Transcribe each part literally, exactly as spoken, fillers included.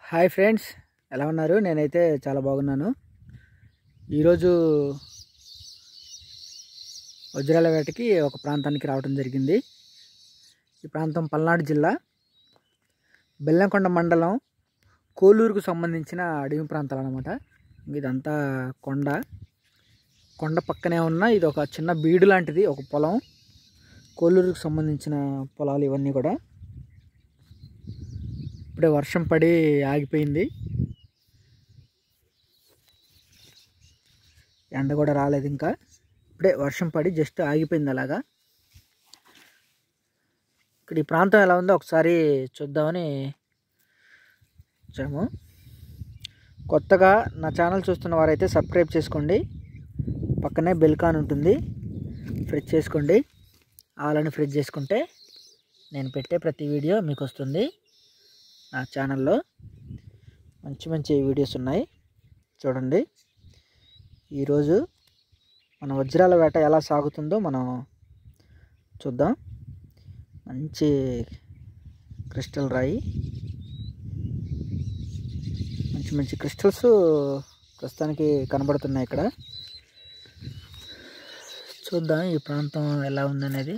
Hi friends, ఎలా ఉన్నారు? నేనైతే చాలా బాగున్నాను. ఈరోజు వజ్రాల వేటకి ఒక ప్రాంతానికి రావడం జరిగింది. ఈ ప్రాంతం పల్నాడు జిల్లా బెల్లంకొండ మండలం కోలూరుకు సంబంధించిన అడవి ప్రాంతాలు అన్నమాట. ఇదంతా కొండ కొండ పక్కనే ఉన్న ఇది ఒక చిన్న బీడు లాంటిది, ఒక పొలం. కోలూరుకు సంబంధించిన పొలాలు ఇవన్నీ కూడా. ఇప్పుడే వర్షం పడి ఆగిపోయింది, ఎండ కూడా రాలేదు. ఇంకా ఇప్పుడే వర్షం పడి జస్ట్ ఆగిపోయింది అలాగా. ఇక్కడ ఈ ప్రాంతం ఎలా ఉందో ఒకసారి చూద్దామని వచ్చాము. కొత్తగా నా ఛానల్ చూస్తున్న వారైతే సబ్స్క్రైబ్ చేసుకోండి, పక్కనే బెల్ కాన్ ఉంటుంది, ఫ్రెష్ చేసుకోండి. ఆలని ఫ్రెష్ చేసుకుంటే నేను పెట్టే ప్రతి వీడియో మీకు వస్తుంది. నా ఛానల్లో మంచి మంచి వీడియోస్ ఉన్నాయి, చూడండి. ఈరోజు మన వజ్రాల వేట ఎలా సాగుతుందో మనం చూద్దాం. మంచి క్రిస్టల్ రాయి, మంచి మంచి క్రిస్టల్స్ ప్రస్తుతానికి కనబడుతున్నాయి ఇక్కడ. చూద్దాం ఈ ప్రాంతం ఎలా ఉందనేది.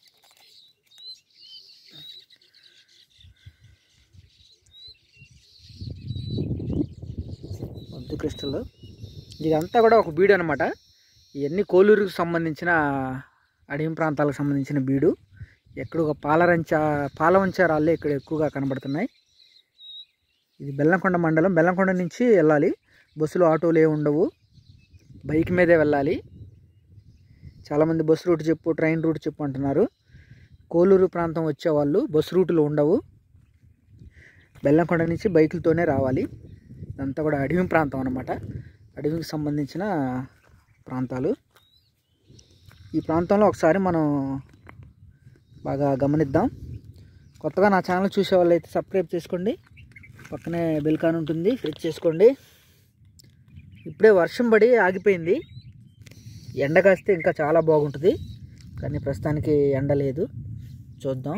వద్దు క్రిస్టల్, ఇదంతా కూడా ఒక బీడు అనమాట. ఇవన్నీ కోలూరుకు సంబంధించిన అడవి ప్రాంతాలకు సంబంధించిన బీడు. ఎక్కడ ఒక పాలరంచ పాలవంచ రాళ్ళే ఇక్కడ ఎక్కువగా కనబడుతున్నాయి. ఇది బెల్లంకొండ మండలం. బెల్లంకొండ నుంచి వెళ్ళాలి, బస్సులు ఆటోలు ఏ ఉండవు, బైక్ మీదే వెళ్ళాలి. చాలామంది బస్సు రూట్ చెప్పు, ట్రైన్ రూట్ చెప్పు అంటున్నారు. కోలూరు ప్రాంతం వచ్చేవాళ్ళు బస్సు రూట్లు ఉండవు, బెల్లంకొండ నుంచి బైకులతోనే రావాలి. ఇదంతా కూడా అడవి ప్రాంతం అన్నమాట, అడవికి సంబంధించిన ప్రాంతాలు. ఈ ప్రాంతంలో ఒకసారి మనం బాగా గమనిద్దాం. కొత్తగా నా ఛానల్ చూసే వాళ్ళు అయితే సబ్స్క్రైబ్ చేసుకోండి, పక్కనే బెల్ కాన్ ఉంటుంది, ఫ్రెష్ చేసుకోండి. ఇప్పుడే వర్షం పడి ఆగిపోయింది. ఎండ కాస్తే ఇంకా చాలా బాగుంటుంది, కానీ ప్రస్తుతానికి ఎండ లేదు. చూద్దాం.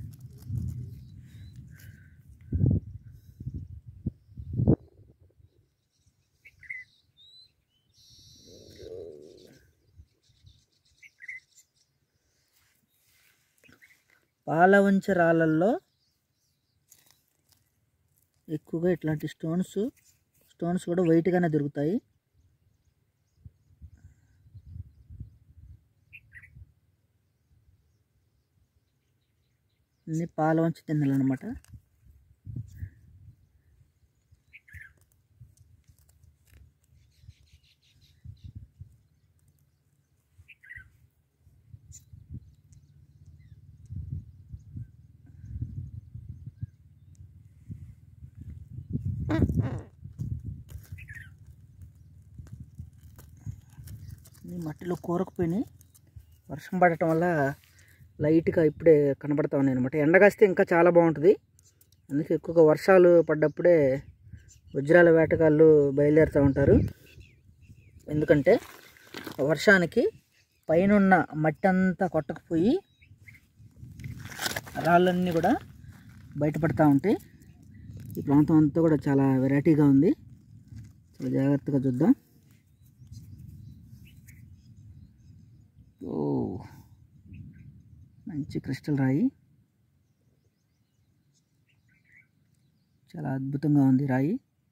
పాలవంచ రాళ్ళల్లో ఎక్కువగా ఇట్లాంటి స్టోన్స్ స్టోన్స్ కూడా వైట్గానే దొరుకుతాయి. అన్ని పాలవంచ తిన్నెలు అనమాట. ఈ మట్టిలో కూరకపోయినాయి, వర్షం పడటం వల్ల లైట్గా ఇప్పుడే కనబడతా ఉన్నాయి అనమాట. ఎండగాస్తే ఇంకా చాలా బాగుంటుంది. అందుకే ఎక్కువగా వర్షాలు పడ్డప్పుడే వజ్రాల వేటగాళ్ళు బయలుదేరుతూ ఉంటారు. ఎందుకంటే వర్షానికి పైనున్న మట్టి అంతా కొట్టకపోయి రాళ్ళన్నీ కూడా బయటపడతా ఉంటాయి. ఈ ప్రాంతం అంతా కూడా చాలా వెరైటీగా ఉంది, చాలా జాగ్రత్తగా చూద్దాం. ఓ, మంచి క్రిస్టల్ రాయి, చాలా అద్భుతంగా ఉంది రాయి.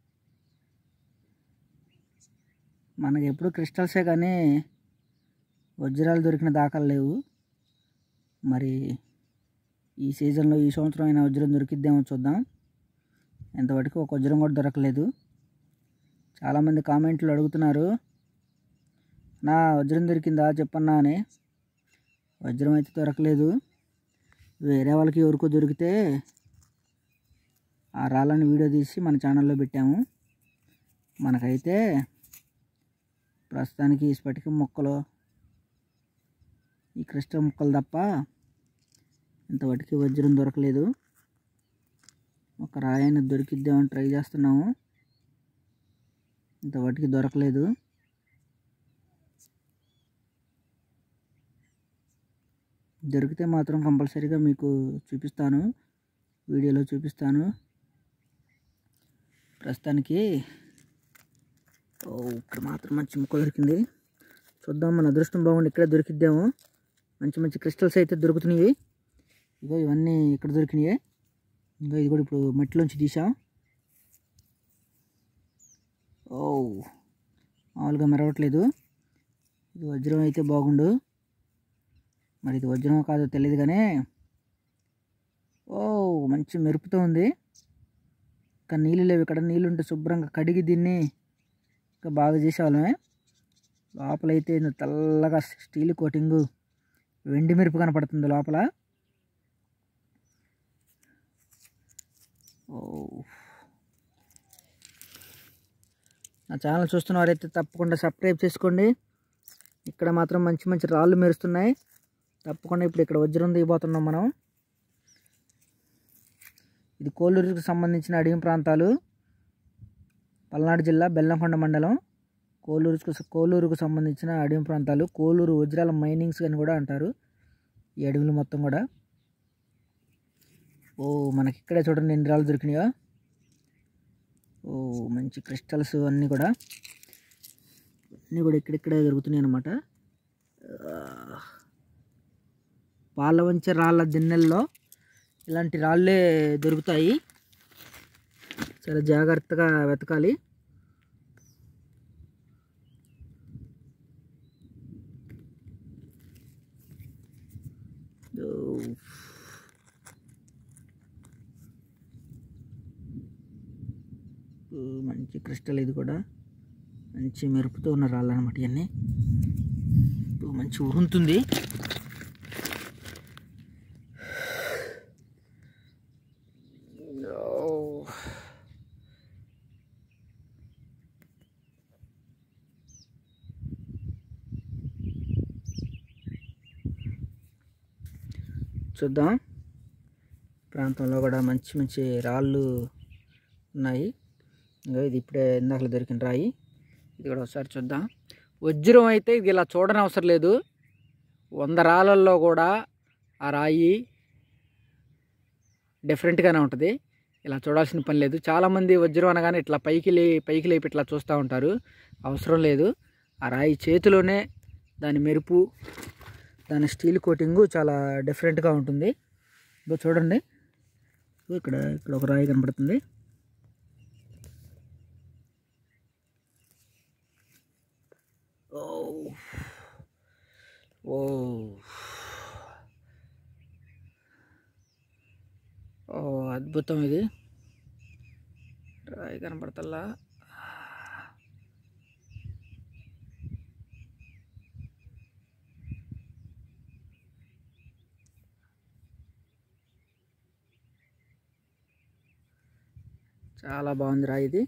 మనకి ఎప్పుడు క్రిస్టల్సే కానీ వజ్రాలు దొరికిన దాఖలు లేవు. మరి ఈ సీజన్లో ఈ సంవత్సరం అయినా వజ్రం దొరికిద్దేమో చూద్దాం. ఎంతవరకు ఒక వజ్రం కూడా దొరకలేదు. చాలామంది కామెంట్లు అడుగుతున్నారు, నా వజ్రం దొరికిందా చెప్పన్నా అని. వజ్రం అయితే దొరకలేదు. వేరే వాళ్ళకి ఎవరికో దొరికితే ఆ రాళ్ళని వీడియో తీసి మన ఛానల్లో పెట్టాము. మనకైతే ప్రస్తుతానికి ఈ స్ఫటికం మొక్కలు, ఈ క్రిస్టల్ మొక్కలు తప్ప ఇంతవరకు వజ్రం దొరకలేదు. ఒక రాయని దొరికిద్దామని ట్రై చేస్తున్నాము, ఇంతవరకు దొరకలేదు. దొరికితే మాత్రం కంపల్సరీగా మీకు చూపిస్తాను, వీడియోలో చూపిస్తాను. ప్రస్తుతానికి ఓ ఇక్కడ మాత్రం మంచి ముక్క దొరికింది. చూద్దాం, మన అదృష్టం బాగుండి ఇక్కడే దొరికిద్దాము. మంచి మంచి క్రిస్టల్స్ అయితే దొరుకుతున్నాయి. ఇగో ఇవన్నీ ఇక్కడ దొరికినాయి. ఇంకా ఇది కూడా ఇప్పుడు మట్టిలోంచి తీసాం. ఓ మామూలుగా మెరవట్లేదు. ఇది వజ్రం అయితే బాగుండు. మరి ఇది వజ్రం కాదో తెలియదు కానీ ఓ మంచి మెరుపుతో ఉంది. ఇంకా నీళ్ళు లేవు. ఇక్కడ నీళ్ళు ఉంటే శుభ్రంగా కడిగి దీన్ని ఇంకా బాగా చేసేవాళ్ళమే. లోపలైతే తెల్లగా స్టీల్ కోటింగు, వెండి మెరుపు కనపడుతుంది లోపల. ఓ నా ఛానల్ చూస్తున్న వారైతే తప్పకుండా సబ్స్క్రైబ్ చేసుకోండి. ఇక్కడ మాత్రం మంచి మంచి రాళ్ళు మెరుస్తున్నాయి. తప్పకుండా ఇప్పుడు ఇక్కడ వజ్రం దిగిపోతున్నాం మనం. ఇది కోలూరుకు సంబంధించిన అడవి ప్రాంతాలు. పల్నాడు జిల్లా బెల్లంకొండ మండలం కోలూరుకు కోలూరుకు సంబంధించిన అడవి ప్రాంతాలు. కోలూరు వజ్రాల మైనింగ్స్ అని కూడా అంటారు ఈ అడవులు మొత్తం కూడా. ఓ మనకి ఇక్కడే చూడండి ఎన్ని రాళ్ళు దొరికినాయో. ఓ మంచి క్రిస్టల్స్ అన్నీ కూడా అన్నీ కూడా ఇక్కడిక్కడే దొరుకుతున్నాయి అన్నమాట. పాలవంచ రాళ్ళ దిన్నెల్లో ఇలాంటి రాళ్ళే దొరుకుతాయి. చాలా జాగ్రత్తగా వెతకాలి. మంచి క్రిస్టల్, ఇది కూడా మంచి మెరుపుతో ఉన్న రాళ్ళు అనమాట. ఇవన్నీ మంచి ఉరుంతుంది. చూద్దాం, ప్రాంతంలో కూడా మంచి మంచి రాళ్ళు ఉన్నాయి. ఇంకా ఇది ఇప్పుడే ఇందాక దొరికిన రాయి. ఇది కూడా ఒకసారి చూద్దాం. వజ్రం అయితే ఇది ఇలా చూడని అవసరం లేదు. వంద రాళ్ళల్లో కూడా ఆ రాయి డిఫరెంట్గానే ఉంటుంది. ఇలా చూడాల్సిన పని లేదు. చాలామంది వజ్రం అనగానే ఇట్లా పైకి లే పైకి లేపి ఇట్లా చూస్తూ ఉంటారు. అవసరం లేదు. ఆ రాయి చేతిలోనే దాని మెరుపు, దాని స్టీల్ కోటింగు చాలా డిఫరెంట్గా ఉంటుంది. ఇదో చూడండి, ఇక్కడ ఇక్కడ ఒక రాయి కనపడుతుంది. ఓ ఓ ఓ అద్భుతం. ఇది రాయి కనపడతల్లా. చాలా బాగుంది రాయి. ఇది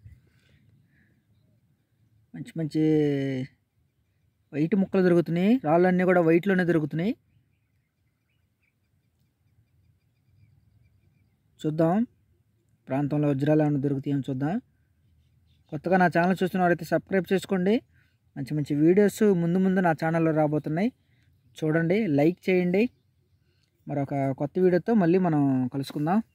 మంచి మంచి వైట్ ముక్కలు దొరుకుతున్నాయి. రాళ్ళన్నీ కూడా వైట్లోనే దొరుకుతున్నాయి. చూద్దాం ప్రాంతంలో వజ్రాలు ఏమైనా దొరుకుతాయని చూద్దాం. కొత్తగా నా ఛానల్ చూస్తున్న వారైతే సబ్స్క్రైబ్ చేసుకోండి. మంచి మంచి వీడియోస్ ముందు ముందు నా ఛానల్లో రాబోతున్నాయి. చూడండి, లైక్ చేయండి. మరొక కొత్త వీడియోతో మళ్ళీ మనం కలుసుకుందాం.